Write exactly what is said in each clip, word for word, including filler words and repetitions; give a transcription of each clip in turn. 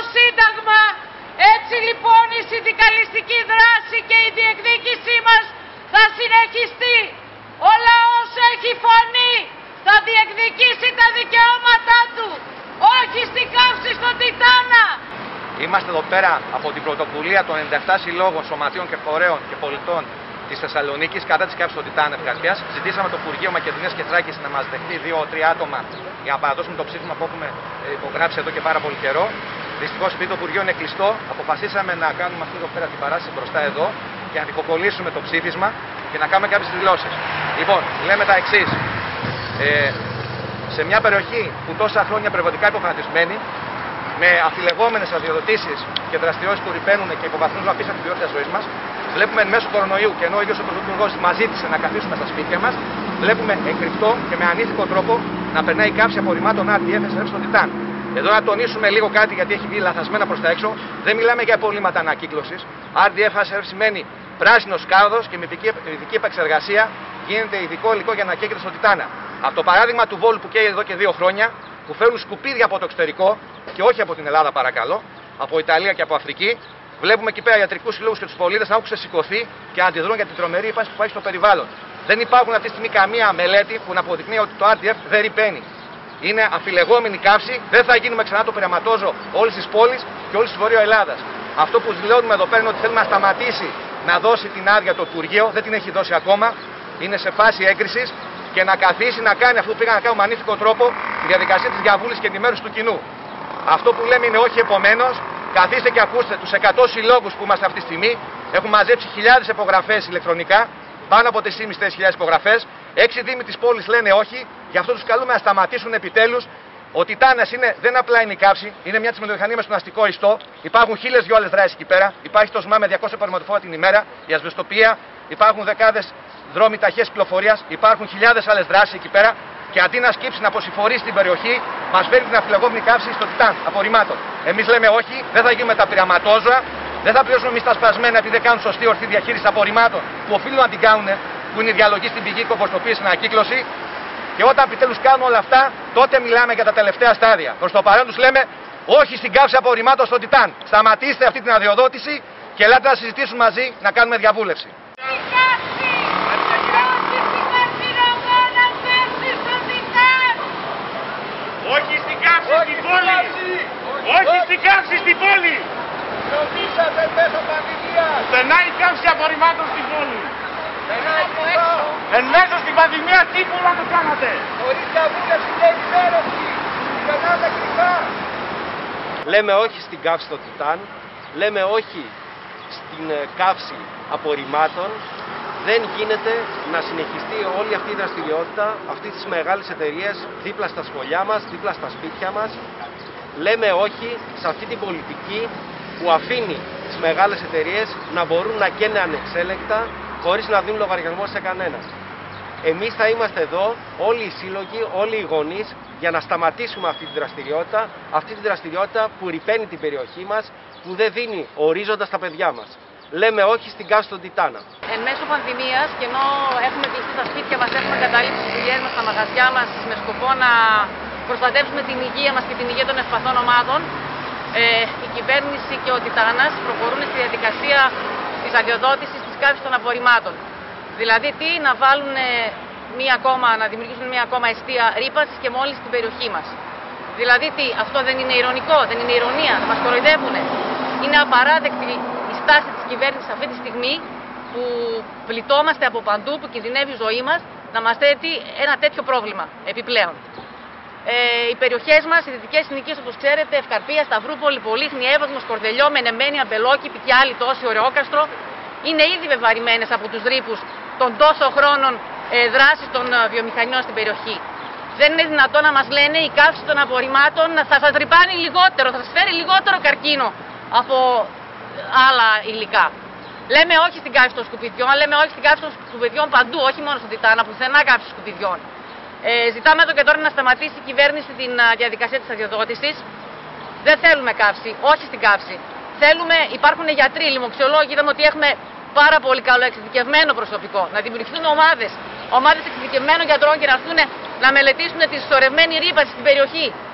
Σύνταγμα. Έτσι λοιπόν η συνδικαλιστική δράση και η διεκδίκησή μας θα συνεχιστεί. Ο λαός έχει φωνή, θα διεκδικήσει τα δικαιώματά του, όχι στην καύση στον Τιτάνα. Είμαστε εδώ πέρα από την πρωτοβουλία των ενενήντα επτά συλλόγων, σωματείων και φορέων και πολιτών της Θεσσαλονίκης κατά της καύσης στον Τιτάνα Ευκαρπίας. Ζητήσαμε το Υπουργείο Μακεδονίας και Θράκης να μας δεχτεί δύο-τρία άτομα για να παραδώσουμε το ψήφισμα που έχουμε υπογράψει εδώ και πάρα πολύ καιρό. Δυστυχώς, επειδή το Υπουργείο είναι κλειστό, αποφασίσαμε να κάνουμε αυτή εδώ πέρα την παράσταση μπροστά εδώ και να αντικοκολλήσουμε το ψήφισμα και να κάνουμε κάποιες δηλώσεις. Λοιπόν, λέμε τα εξής. Ε, σε μια περιοχή που τόσα χρόνια περιβαλλοντικά υποφανατισμένη, με αφιλεγόμενες αδειοδοτήσεις και δραστηριότητες που ρηπαίνουν και υποβαθμίζουν απίστευτα την ποιότητα ζωής μας, βλέπουμε εν μέσω κορονοϊού και ενώ ο ίδιος ο Πρωθυπουργός μας ζήτησε να καθίσουμε στα σπίτια μας, βλέπουμε εγκρυπτό και με ανήθικο τρόπο να περνάει η καύση απορριμμάτων αρ ντι εφ στον Τιτάν. Εδώ να τονίσουμε λίγο κάτι, γιατί έχει βγει λαθασμένα προς τα έξω. Δεν μιλάμε για απολύματα ανακύκλωσης. αρ ντι εφ σημαίνει πράσινος κάδος και με ειδική επεξεργασία γίνεται ειδικό υλικό για να καίγεται στον Τιτάνα. Από το παράδειγμα του Βόλου που καίει εδώ και δύο χρόνια, που φέρουν σκουπίδια από το εξωτερικό και όχι από την Ελλάδα, παρακαλώ, από Ιταλία και από Αφρική, βλέπουμε εκεί πέρα ιατρικούς συλλόγους και τους πολίτες να έχουν ξεσηκωθεί και να αντιδρούν για την τρομερή ύπαρξη που υπάρχει στο περιβάλλον. Δεν υπάρχουν αυτή τη στιγμή καμία μελέτη που να αποδεικνύει ότι το αρ ντι εφ δεν ρηπαίνει. Είναι αφιλεγόμενη καύση, δεν θα γίνουμε ξανά το πειραματόζω όλης της πόλης και όλης της Βορείου Ελλάδας. Αυτό που δηλώνουμε εδώ πέρα είναι ότι θέλουμε να σταματήσει να δώσει την άδεια το Υπουργείο, δεν την έχει δώσει ακόμα, είναι σε φάση έγκρισης και να καθίσει να κάνει αυτό που πήγαν να κάνουν με ανήθικο τρόπο τη διαδικασία της διαβούλησης και ενημέρωσης του κοινού. Αυτό που λέμε είναι όχι επομένως, καθίστε και ακούστε τους εκατό συλλόγους που είμαστε αυτή τη στιγμή, έχουν μαζέψει χιλιάδες υπογραφές ηλεκτρονικά, πάνω από τρεις χιλιάδες πεντακόσιες υπογραφές. Έξι δήμοι της πόλης λένε όχι, γι' αυτό τους καλούμε να σταματήσουν επιτέλους. Ο Τιτάνας είναι, δεν απλά είναι η καύση, είναι μια τσιμεντομηχανία με στον αστικό ιστό. Υπάρχουν χίλιες δυο άλλες δράσεις εκεί πέρα. Υπάρχει το ΣΜΑ με διακόσια παρηματοφόρα την ημέρα, η ασβεστοπία, υπάρχουν δεκάδες δρόμοι ταχείας κυκλοφορίας, υπάρχουν χιλιάδες άλλες δράσεις εκεί πέρα. Και αντί να σκύψει να αποσυφορήσει την περιοχή, μας φέρει την αφιλεγόμενη καύση στο Τιτάν απορριμμάτων. Εμείς λέμε όχι, δεν θα γίνουμε τα πειραματόζωα, δεν θα πληρώσουμε εμείς τα σπασμένα επειδή δεν κάνουν σωστή ορθή διαχείριση απορριμμάτων που οφείλουν να την κάνουν, που είναι η διαλογή στην πηγή, κομποστοποίηση, ανακύκλωση. Και όταν επιτέλους κάνουμε όλα αυτά, τότε μιλάμε για τα τελευταία στάδια. Προς το παρόν τους λέμε όχι στην καύση απορριμμάτων στο Τιτάν. Σταματήστε αυτή την αδειοδότηση και ελάτε να συζητήσουμε μαζί να κάνουμε διαβούλευση. Όχι στην καύση στην πόλη! Όχι στην καύση στην πόλη! Νομίσατε μέσω πανδημίας! Περνάει η καύση απορριμμάτων στην πόλη! Περνάει από έξω! Εν μέσω στην πανδημία τι πολλά το κάνατε! Χωρίς διαβούλευση και ενημέρωση! Περνάμε κρυφά! Λέμε όχι στην καύση στο Τιτάν, λέμε όχι στην καύση απορριμμάτων. Δεν γίνεται να συνεχιστεί όλη αυτή η δραστηριότητα αυτής της μεγάλης εταιρείας δίπλα στα σχολιά μας, δίπλα στα σπίτια μας. Λέμε όχι σε αυτή την πολιτική που αφήνει τις μεγάλες εταιρείες να μπορούν να καίνε ανεξέλεκτα χωρίς να δίνουν λογαριασμό σε κανένα. Εμείς θα είμαστε εδώ, όλοι οι σύλλογοι, όλοι οι γονείς, για να σταματήσουμε αυτή τη δραστηριότητα, αυτή τη δραστηριότητα που ρηπαίνει την περιοχή μας, που δεν δίνει ορίζοντα στα παιδιά μας. Λέμε όχι στην καύση στον Τιτάνα. Εν μέσω πανδημίας και ενώ έχουμε κλειστεί στα σπίτια μας, έχουμε καταλήψει τις δουλειές μας, τα μαγαζιά μας με σκοπό να προστατεύσουμε την υγεία μας και την υγεία των ευπαθών ομάδων, ε, η κυβέρνηση και ο Τιτάνας προχωρούν στη διαδικασία της αδειοδότησης της καύσης των απορριμμάτων. Δηλαδή τι, να βάλουν μία ακόμα, να δημιουργήσουν μία ακόμα εστία ρύπανσης και μόλις στην περιοχή μας. Δηλαδή τι, αυτό δεν είναι ειρωνικό, δεν είναι ηρωνία, να μας κοροϊδεύουν. Είναι απαράδεκτη η στάση της κυβέρνησης αυτή τη στιγμή που πληττόμαστε από παντού, που κινδυνεύει η ζωή μας, να μας θέτει ένα τέτοιο πρόβλημα επιπλέον. Ε, οι περιοχές μας, οι δυτικές συνοικίες, όπως ξέρετε, Ευκαρπία, Σταυρούπολη, Πολύχνη, Εύωσμος, Κορδελιό, Μενεμένη, Αμπελόκηπη και άλλοι τόσοι, Ωρεόκαστρο, είναι ήδη βεβαρημένες από τους ρήπους των τόσο χρόνων ε, δράσης των ε, βιομηχανιών στην περιοχή. Δεν είναι δυνατόν να μας λένε η καύση των απορριμμάτων θα σας ρυπάνει λιγότερο, θα σας φέρει λιγότερο καρκίνο από άλλα υλικά. Λέμε όχι στην καύση των σκουπιδιών, λέμε όχι στην καύση των σκουπιδιών παντού, όχι μόνο στον Τιτάνα, πουθενά καύση σκουπιδιών. Ε, ζητάμε εδώ και τώρα να σταματήσει η κυβέρνηση την α, διαδικασία της αδειοδότησης. Δεν θέλουμε καύση, όχι στην καύση. Θέλουμε, υπάρχουν γιατροί, λοιμοξιολόγοι, είδαμε ότι έχουμε πάρα πολύ καλό εξειδικευμένο προσωπικό. Να δημιουργηθούν ομάδες, ομάδες εξειδικευμένων γιατρών και να έρθουν να μελετήσουν τη συσσωρευμένη ρύπανση στην περιοχή.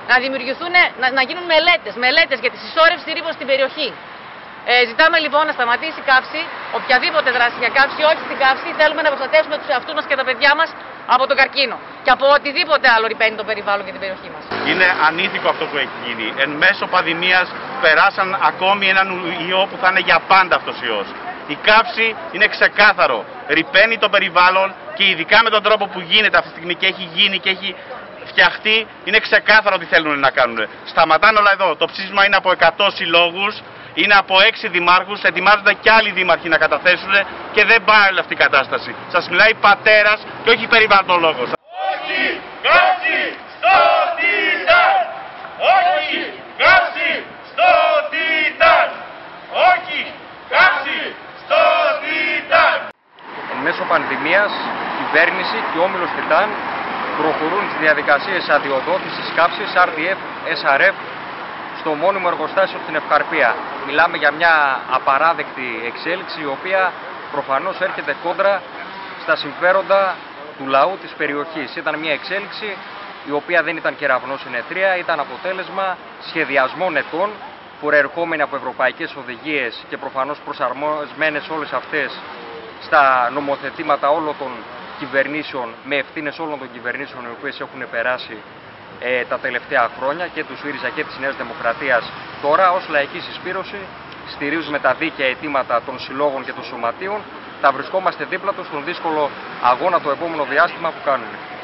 να δημιουργηθούν, να, να γίνουν μελέτες, μελέτες για τη συσσόρευση ρήπων στην περιοχή. Ε, ζητάμε λοιπόν να σταματήσει η καύση, οποιαδήποτε δράση για καύση, όχι στην καύση. Θέλουμε να προστατεύσουμε τους εαυτούς μας και τα παιδιά μας από τον καρκίνο και από οτιδήποτε άλλο ρηπαίνει το περιβάλλον και την περιοχή μας. Είναι ανήθικο αυτό που έχει γίνει. Εν μέσω πανδημίας περάσαν ακόμη έναν ιό που θα είναι για πάντα αυτός ιός. Η καύση είναι ξεκάθαρο. Ρηπαίνει το περιβάλλον και ειδικά με τον τρόπο που γίνεται αυτή τη στιγμή και έχει γίνει και έχει φτιαχτεί, είναι ξεκάθαρο τι θέλουν να κάνουν. Σταματάνε όλα εδώ. Το ψήφισμα είναι από εκατό συλλόγους, είναι από έξι δημάρχους, ετοιμάζονται και άλλοι δήμαρχοι να καταθέσουν και δεν πάει όλη αυτή η κατάσταση. Σας μιλάει πατέρας και όχι περιβαλλοντολόγος. Όχι καύση στο Τιτάν! Όχι καύση στο Τιτάν! Όχι καύση στο Τιτάν! Εν μέσω πανδημίας, η κυβέρνηση και ο Όμιλος Τιτάν προχωρούν τις διαδικασίες αδειοδότησης καύσης αρ ντι εφ, ες αρ εφ στο μόνιμο εργοστάσιο στην Ευκαρπία. Μιλάμε για μια απαράδεκτη εξέλιξη η οποία προφανώς έρχεται κόντρα στα συμφέροντα του λαού της περιοχής. Ήταν μια εξέλιξη η οποία δεν ήταν κεραυνός συνετρία, ήταν αποτέλεσμα σχεδιασμών ετών προερχόμενοι από ευρωπαϊκές οδηγίες και προφανώς προσαρμοσμένες όλες αυτές στα νομοθετήματα όλων των κυβερνήσεων, με ευθύνες όλων των κυβερνήσεων οι οποίες έχουν περάσει ε, τα τελευταία χρόνια και του ΣΥΡΙΖΑ και της Νέας Δημοκρατίας. Τώρα ως λαϊκή συσπήρωση στηρίζουμε τα δίκαια αιτήματα των συλλόγων και των σωματείων. Θα βρισκόμαστε δίπλα τους στον δύσκολο αγώνα το επόμενο διάστημα που κάνουν.